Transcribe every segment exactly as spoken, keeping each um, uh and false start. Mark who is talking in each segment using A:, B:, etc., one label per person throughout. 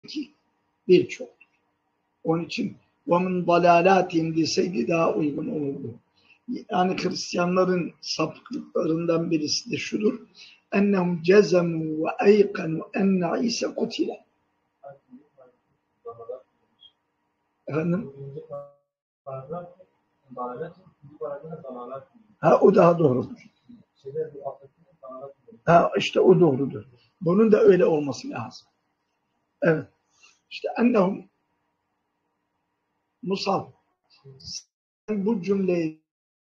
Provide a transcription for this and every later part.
A: ki birçok. Onun için وَمِنْ ضَلَالَاتِهِمْ deseydi daha uygun olurdu. Yani Hristiyanların sapıklıklarından birisi de şudur. اَنَّهُمْ جَزَمُوا وَاَيْقَنُوا اَنَّ عِيسَ قُتِلَ. Efendim? Ha, o daha doğrudur. Ha, işte o doğrudur. Bunun da öyle olması lazım. Evet. İşte ennehum Musab, sen bu cümleyi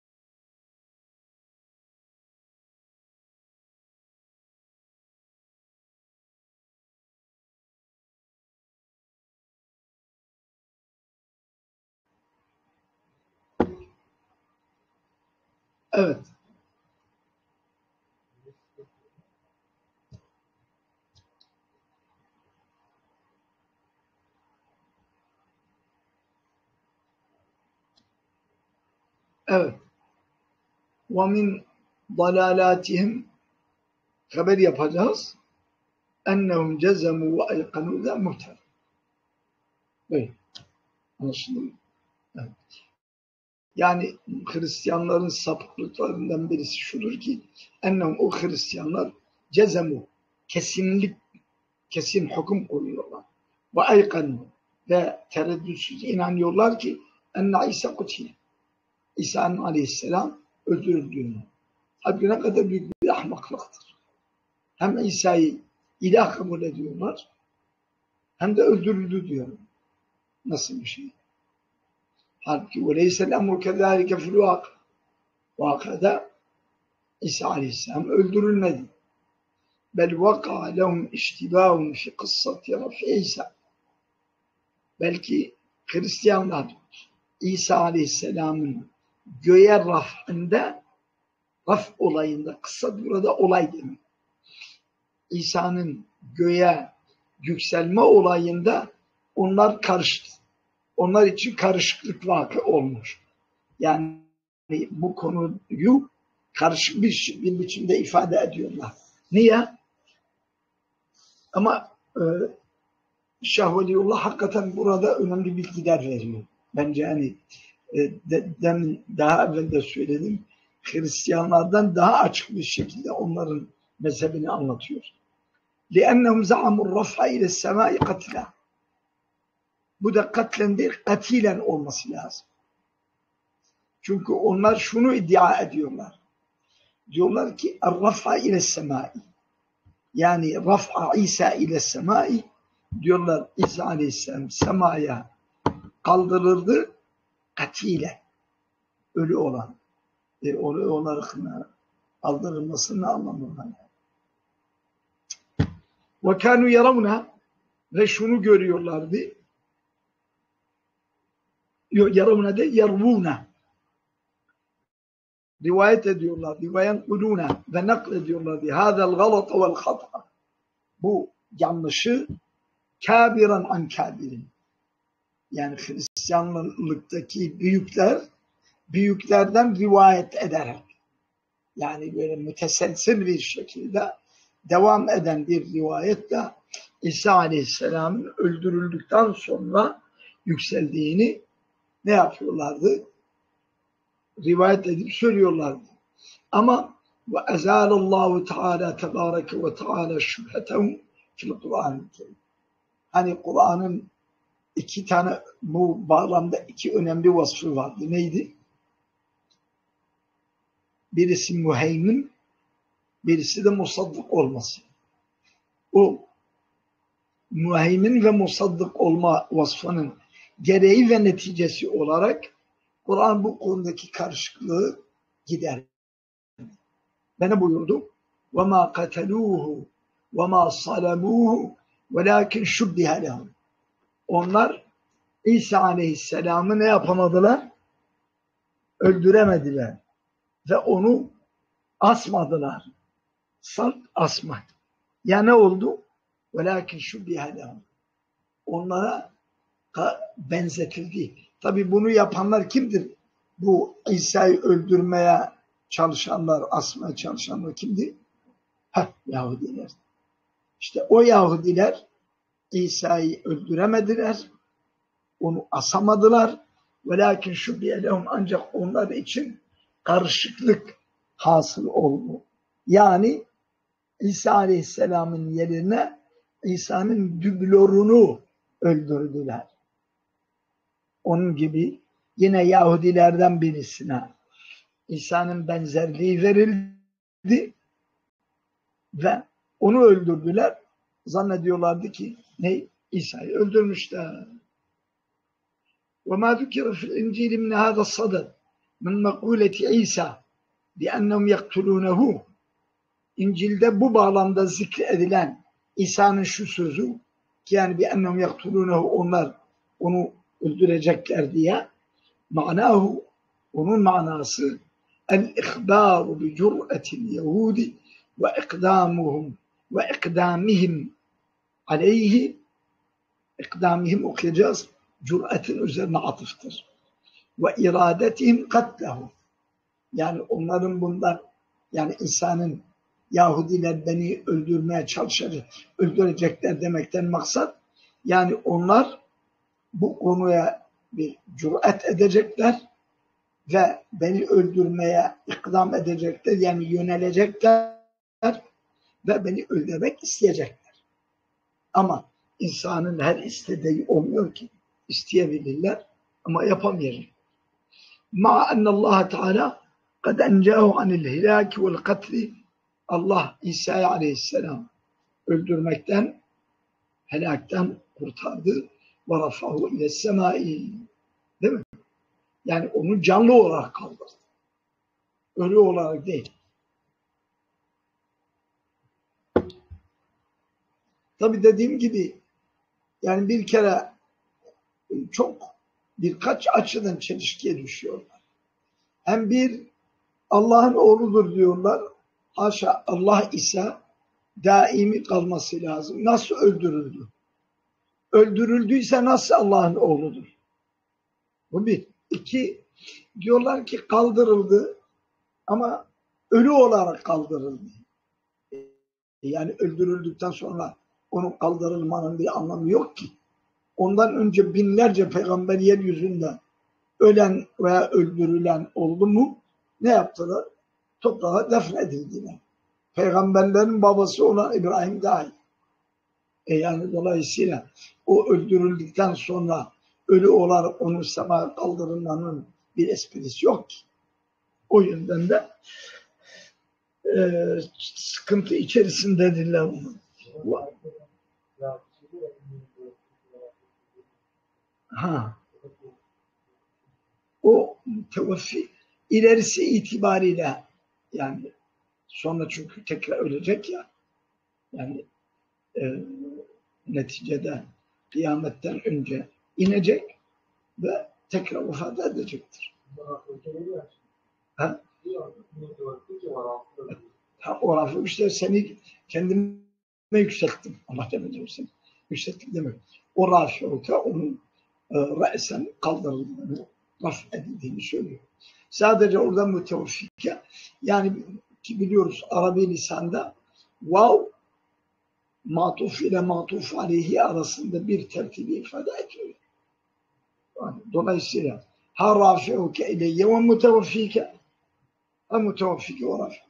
A: evet. Evet. وَمِنْ ضَلَالَاتِهِمْ haber yapacağız. اَنَّهُمْ جَزَمُوا وَاَيْقَنُوا da muhtemel. Böyle. Anlaşıldı mı? Evet. Yani Hristiyanların sapıklıklarından birisi şudur ki ennehum o Hristiyanlar cezemu kesinlik kesin hüküm koyuyorlar. Ve aykanu ve tereddütsüz inanıyorlar ki enne İsa kutile. İsa aleyhisselam öldürüldüğünü. Halbuki ne kadar büyük bir ahmaklıktır. Hem İsa'yı ilah kabul ediyorlar hem de öldürüldü diyorlar. Nasıl bir şey? Halbuki وَلَيْسَ الْاَمْرُ كَذَٰلِكَ فِي الْوَاقِ Vakada İsa aleyhisselam öldürülmedi. Bel vaka lehum iştibâhun fi kıssati raf'i İsa. Belki Hristiyanlar İsa aleyhisselamın göğe raf'ında, raf olayında, kıssa burada olay demek. İsa'nın göğe yükselme olayında onlar karıştı. Onlar için karışıklık vakı olmuş. Yani bu konuyu karışık bir, bir biçimde ifade ediyorlar. Niye? Ama e, Şah Veliullah hakikaten burada önemli bilgiler veriyor. Bence hani e, de, demin daha evvel de söyledim. Hristiyanlardan daha açık bir şekilde onların mezhebini anlatıyor. لِأَنَّهُمْ زَعَمُوا الرَّفْعَ اِلَى السَّمَاءِ قَتْلًا. Bu da katlen değil, katilen olması lazım. Çünkü onlar şunu iddia ediyorlar. Diyorlar ki er-raf'a ile semai. Yani raf'a İsa ile semai diyorlar İsa aleyhisselam semaya kaldırıldı katiyle. Ölü olan. E, ölü olarak kaldırılmasının ne anlamı var? Ve kânû yaravna ve şunu görüyorlardı. Yaravna de yarvûna. Rivayet ediyorlardı ve yenkulûne ve naklediyorlardı. Hâzel galata vel hata. Bu yanlışı kâbiran an kâbirin. Yani Hristiyanlıktaki büyükler büyüklerden rivayet ederek yani böyle müteselsil bir şekilde devam eden bir rivayetle İsa Aleyhisselam'ın öldürüldükten sonra yükseldiğini ne yapıyorlardı? Rivayet edip söylüyorlardı. Ama ve ezalallahu teala tebareke ve teala şüphetehum fil Kur'an. Hani Kur'an'ın iki tane bu bağlamda iki önemli vasfı vardı. Neydi? Birisi müheymin, birisi de musaddık olması. O müheymin ve musaddık olma vasfının gereği ve neticesi olarak Kur'an bu konudaki karışıklığı gider. Bana buyurdu. وَمَا قَتَلُوهُ وَمَا صَلَبُوهُ وَلَاكِنْ شُبِّهَ لَهُمْ. Onlar İsa Aleyhisselam'ı ne yapamadılar? Öldüremediler. Ve onu asmadılar. Salt asma. Ya ne oldu? وَلَاكِنْ شُبِّهَ لَهُمْ. Onlara benzetildi. Tabi bunu yapanlar kimdir? Bu İsa'yı öldürmeye çalışanlar, asmaya çalışanlar kimdi? Heh, Yahudiler. İşte o Yahudiler İsa'yı öldüremediler, onu asamadılar. Velakin şübbiye lehum, ancak onlar için karışıklık hasıl oldu. Yani İsa Aleyhisselam'ın yerine İsa'nın dublörünü öldürdüler. Onun gibi yine Yahudilerden birisine İsa'nın benzerliği verildi ve onu öldürdüler. Zannediyorlardı ki ne? İsa'yı öldürmüşler. وَمَا ذُكِرَ فِي الْاِنْجِيلِ مِنْ هَذَا الصَّدَدِ مِنْ مَقُولَةِ عِيسَى بِأَنَّهُمْ يَقْتُلُونَهُ. İncil'de bu bağlamda zikredilen İsa'nın şu sözü ki yani بِأَنَّهُمْ يَقْتُلُونَهُ, onlar onu öldürecekler diye, manahu, onun manası el-ihbaru bi cür'etil yehudi ve ikdamuhum ve ikdamihim aleyhi. İkdamihim okuyacağız. Cür'etin üzerine atıftır. Ve iradetihim katlehu. Yani onların bundan, yani insanın, Yahudiler beni öldürmeye çalışacak, öldürecekler demekten maksat, yani onlar bu konuya bir cüret edecekler ve beni öldürmeye ikdam edecekler, yani yönelecekler ve beni öldürmek isteyecekler. Ama insanın her istediği olmuyor ki. İsteyebilirler ama yapamayacak. Ma ennallâhe Teala kad encahu anil hilâki vel katli. Allah İsa Aleyhisselam öldürmekten, helakten kurtardı. Ve rafahu ile semai. Değil mi? Yani onu canlı olarak kaldırdı. Ölü olarak değil. Tabi dediğim gibi yani bir kere çok birkaç açıdan çelişkiye düşüyorlar. Hem bir, Allah'ın oğludur diyorlar. Haşa, Allah ise daimi kalması lazım. Nasıl öldürüldü? Öldürüldüyse nasıl Allah'ın oğludur? Bu bir. İki, diyorlar ki kaldırıldı ama ölü olarak kaldırıldı. Yani öldürüldükten sonra onun kaldırılmanın bir anlamı yok ki. Ondan önce binlerce peygamber yeryüzünde ölen veya öldürülen oldu mu? Ne yaptılar? Toprağa defnedildiler. Peygamberlerin babası olan İbrahim dahil. E yani dolayısıyla o öldürüldükten sonra ölü olarak onun semaya kaldırılmanın bir esprisi yok ki. O yönden de e, sıkıntı içerisindedirler onu. Ha. O tevaffi ilerisi itibariyle, yani sonra çünkü tekrar ölecek ya, yani e, neticede kıyametten önce inecek ve tekrar vefat edecektir. Ha? Ha, o rafı işte seni kendime yükselttim. Allah demek olsun. Yükselttim demek. O rafı onun e, re'sen kaldırıldığını, raf edildiğini söylüyor. Sadece orada mütevaffike, yani ki biliyoruz Arabi lisanda vav matuf ile matuf aleyhi arasında bir tertibi ifade ediyor. Yani, dolayısıyla ha rafi'uke ileyye ve mütevaffike, ha mütevaffike ve rafi'uke.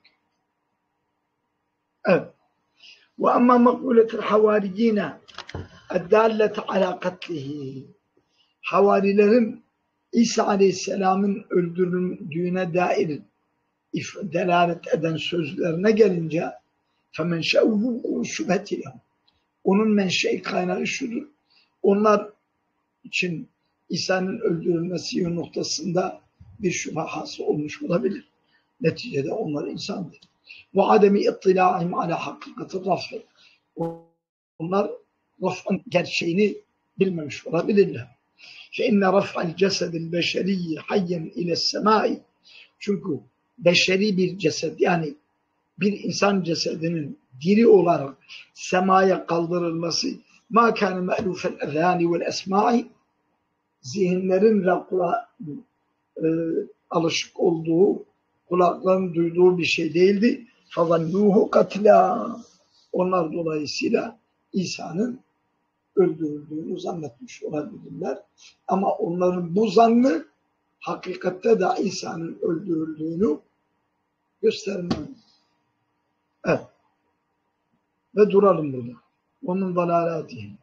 A: Evet. Ve amma makbuletul havariyine eddallete ala katlihi. Havarilerin İsa Aleyhisselam'ın öldürüldüğüne dair delalet eden sözlerine gelince فَمَنْشَأُهُ şübhetiyle. Onun menşei kaynağı şudur. Onlar için İsa'nın öldürülmesi noktasında bir şüphe hasıl olmuş olabilir. Neticede onlar insandır. وَعَدَمِ اِطِّلَاعِهِمْ عَلَى حَقِّقَةِ الرَّفْءِ. Onlar raf'ın gerçeğini bilmemiş olabilirler. فَاِنَّ رَفْعَ الْجَسَدِ الْبَشَرِيِّ حَيًّا اِلَى السَّمَاءِ. Çünkü beşeri bir ceset, yani bir insan cesedinin diri olarak semaya kaldırılması مَا كَانَ مَأْلُوفَ الْاَذَانِ وَالْاَسْمَاءِ, zihinlerin rakla e, alışık olduğu, kulakların duyduğu bir şey değildi. فَظَنُّوهُ قَتْلًا. Onlar dolayısıyla İsa'nın öldürüldüğünü zannetmiş olabilirler. Ama onların bu zannı hakikatte de İsa'nın öldürüldüğünü göstermez. Evet. Ve duralım burada. Onun dalalatihim.